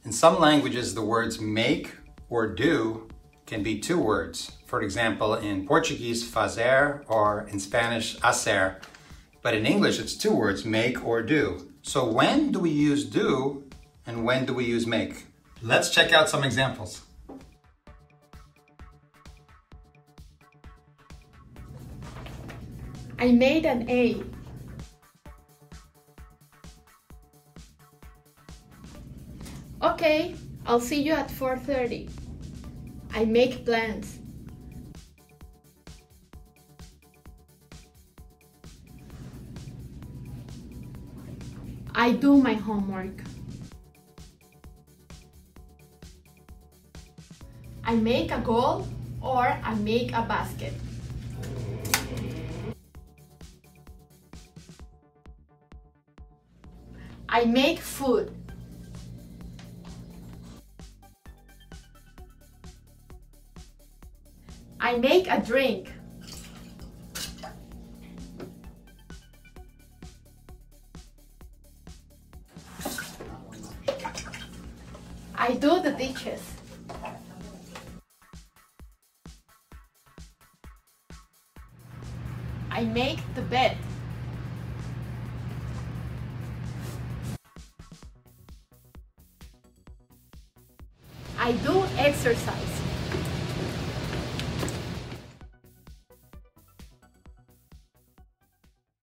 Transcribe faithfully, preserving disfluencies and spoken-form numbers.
In some languages, the words make or do can be two words. For example, in Portuguese, Fazer, or in Spanish, Hacer. But in English, it's two words, make or do. So when do we use do and when do we use make? Let's check out some examples. I made an A. Okay, I'll see you at four thirty. I make plans. I do my homework. I make a goal or I make a basket. I make food. I make a drink. I do the dishes. I make the bed. I do exercise.